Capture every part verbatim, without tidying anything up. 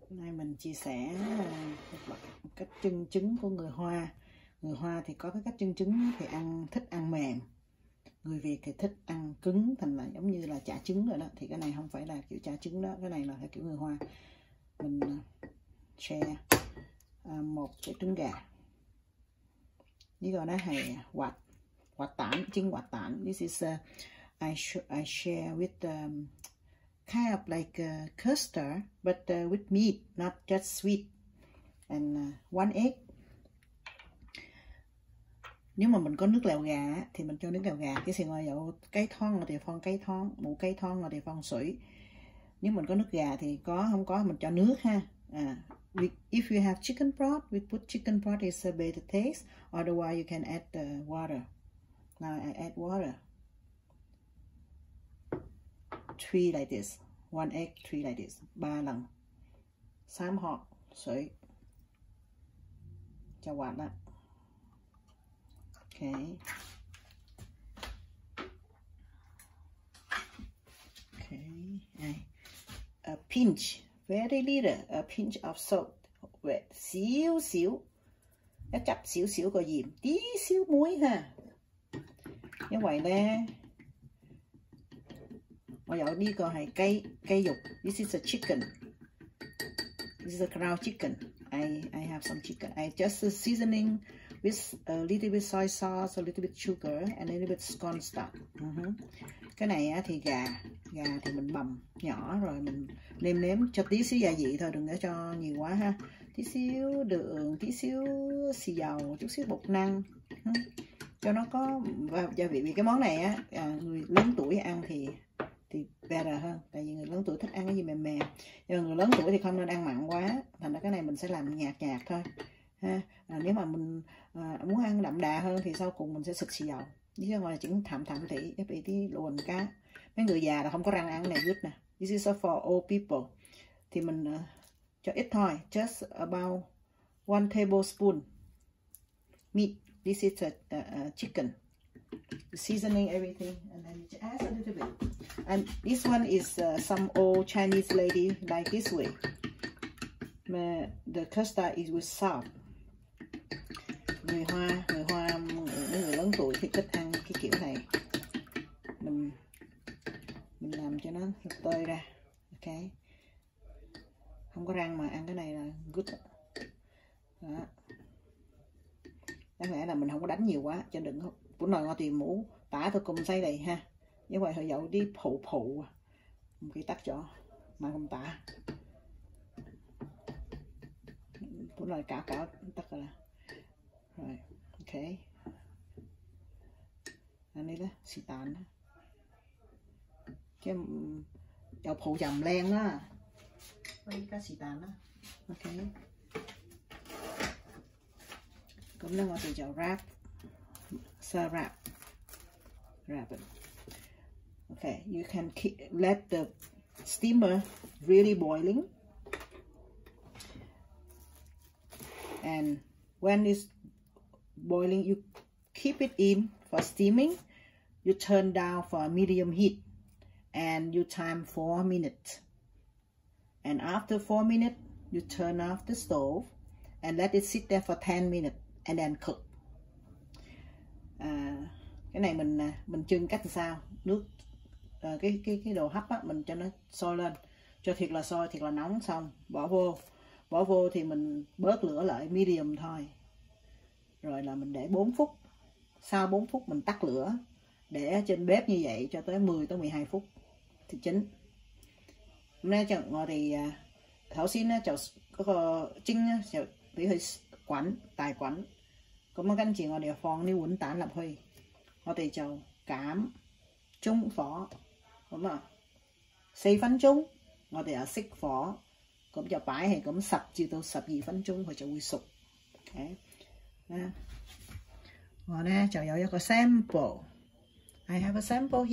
Hôm nay mình chia sẻ một cách chân trứng của người Hoa. Người Hoa thì có cái cách chân trứng thì ăn thích ăn mềm, người Việt thì thích ăn cứng, thành là giống như là chả trứng rồi đó. Thì cái này không phải là kiểu chả trứng đó, cái này là theo kiểu người Hoa. Mình share một cái trứng gà. This gọi là hay quạt quạt tản, trứng quạt tản. This is uh, I I share with um, kind of like uh, custard, but uh, with meat, not just sweet, and uh, one egg. Nếu mà mình có nước lèo gà thì mình cho nước lèo gà. Cái gì ngoài dầu cây thon thì phong cây thon, mũ cây thon thì phong sủi. Nếu mình có nước gà thì có, không có mình cho nước ha. À, we, if you have chicken broth, we put chicken broth is a better taste. Otherwise, you can add the water. Now I add water. Three like this. One egg, three like this. Ba lần. Sám hot, sủi. Cho quạt đó. Okay. Okay. A pinch, very little, a pinch of salt. With xíu xíu. Nó chập xíu xíu có gì, tí xíu muối ha. Như vậy nè. Bây giờ đi coi hay cây cây dục. This is a chicken. This is a ground chicken. I I have some chicken. I just seasoning with a little bit soy sauce, a little bit sugar, and a little bit cornstarch. Uh -huh. Cái này á, thì gà gà thì mình bằm nhỏ rồi mình nêm nếm cho tí xíu gia vị thôi, đừng để cho nhiều quá ha. Tí xíu đường, tí xíu xì dầu, chút xíu bột năng. Uh -huh. Cho nó có gia vị. Vì cái món này á, à, người lớn tuổi ăn thì thì better hơn, tại vì người lớn tuổi thích ăn cái gì mềm mềm, nhưng người lớn tuổi thì không nên ăn mặn quá, thành ra cái này mình sẽ làm nhạt nhạt thôi ha. À, nếu mà mình à, muốn ăn đậm đà hơn thì sau cùng mình sẽ xịt xì dầu, chứ ngoài là chỉ thảm thảm thị cái bị tí luồn cá. Mấy người già là không có răng ăn cái này good nè. This is for old people thì mình uh, cho ít thôi, just about one tablespoon meat. This is a, a, a chicken. Seasoning everything, and then you add a little bit. And this one is uh, some old Chinese lady like this way. Mà the custard is with salt. Người Hoa, người Hoa, người, người lớn tuổi thì thích ăn cái kiểu này. Mình mình làm cho nó tơi ra, ok. Không có răng mà ăn cái này là good. Đó. Đáng lẽ là mình không có đánh nhiều quá, cho đừng bún nồi ngon tìm mũ tả tôi cùng xây này ha. Như vậy hơi dậu đi phụ phụ một cái tắt cho mà không tả bún nồi cả cả tắt rồi rồi, ok. Anh đây đó xì tàn đó cái dậu phụ chầm len đó, với cá xì tàn đó, ok. Cũng nó ngồi từ dậu wrap, sơ wrap, wrap it. Okay, you can keep, let the steamer really boiling, and when it's boiling, you keep it in for steaming. You turn down for a medium heat, and you time four minutes. And after four minutes, you turn off the stove and let it sit there for ten minutes, and then cook. À, cái này mình mình chưng cách làm sao, nước à, cái cái cái đồ hấp á, mình cho nó sôi lên, cho thiệt là sôi, thiệt là nóng, xong bỏ vô bỏ vô thì mình bớt lửa lại medium thôi, rồi là mình để bốn phút. Sau bốn phút mình tắt lửa, để trên bếp như vậy cho tới mười tới mười hai phút thì chín. Hôm nay chẳng ngồi thì thảo xin chào có trinh chào bị hơi quẩn tài quẩn.咁啊，跟住我哋放啲碗蛋入去，我哋就減中火，咁啊四分鐘，我哋又熄火，咁就擺係咁十至到十二分鐘，佢就會熟。Okay? 啊，我咧就有一個 sample，I have a sample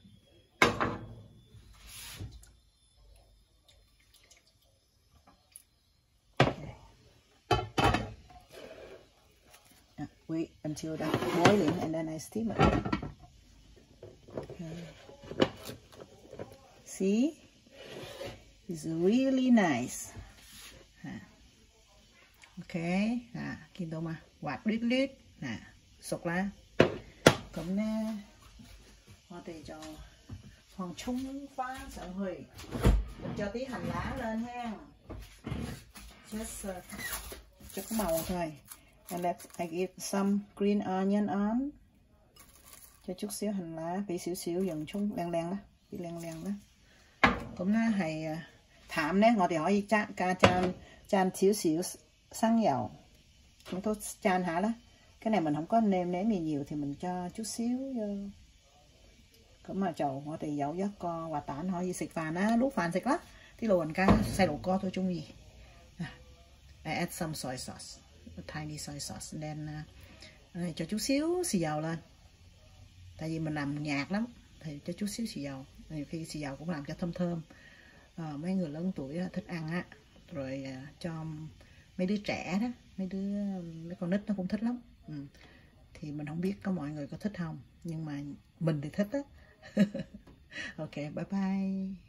here。Wait until that's boiling and then I steam it. Okay. See? It's really nice. à. OK 啊，見到嘛？滑捋捋嗱，熟啦。咁咧，我哋就放葱花上去，cho tí hành lá lên ha. Just uh, cho có màu thôi. And let I give some green onion on. Cho chút xíu hành lá, bị xíu xíu dần chung len len đó, bị len len đó. Cũng nó hay thảm đấy, ngồi thì hỏi cha ca chan chan xíu xíu xăng dầu. Chúng tôi chan hả đó. Cái này mình không có nêm nếm gì nhiều thì mình cho chút xíu vô. Cũng mà chầu ngồi thì dầu giấc co và tản hỏi gì xịt phàn á, lúc phàn xịt lắm. Tí luồn ca xay lẩu co thôi chung gì. I add some soy sauce, a tiny soy sauce, and then uh, cho chút xíu xì dầu lên. Tại vì mình làm nhạt lắm, thì cho chút xíu xì dầu. Nhiều khi xì dầu cũng làm cho thơm thơm. À, mấy người lớn tuổi thích ăn á, rồi uh, cho mấy đứa trẻ đó, mấy đứa mấy con nít nó cũng thích lắm. Ừ. Thì mình không biết có mọi người có thích không, nhưng mà mình thì thích á. OK, bye bye.